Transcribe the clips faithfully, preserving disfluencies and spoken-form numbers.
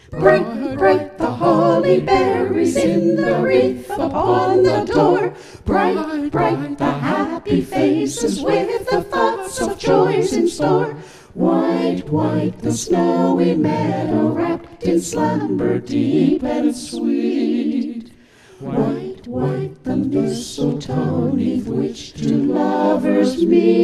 Bright, bright the holly berries in the wreath upon the door. Bright, bright the happy faces with the thoughts of joys in store. White, white the snowy meadow wrapped in slumber deep and sweet. White, white the mistletoe 'neath which two lovers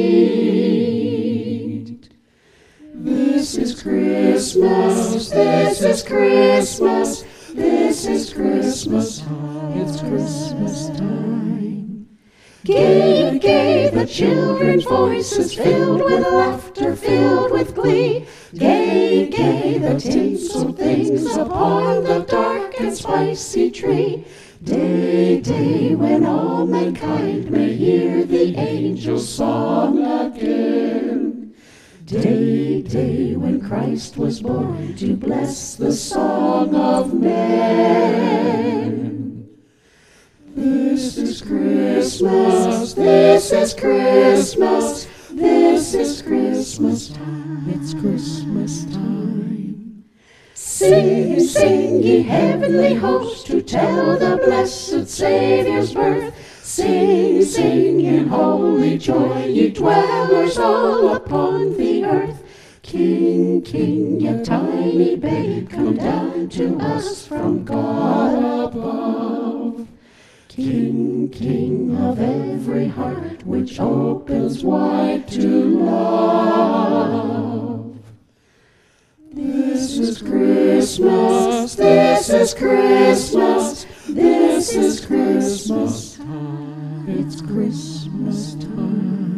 meet. This is Christmas, this is Christmas, this is Christmas time, it's Christmas time. Gay, gay the children's voices filled with laughter, filled with glee. Gay, gay the tinsel things upon the dark and spicy tree. Day, day when all mankind may hear the angel's song again. Day, day when Christ was born to bless the song of men. This is Christmas, this is Christmas, this is Christmas time, it's Christmas time. Sing, sing, ye heavenly hosts, to tell the blessed Saviour's birth. Sing, sing in holy joy, ye dwellers all upon the earth. King, King, ye tiny babe, come down to us from God above. King, King of every heart which opens wide to love. This is Christmas, this is Christmas, this is Christmas time, it's Christmas time.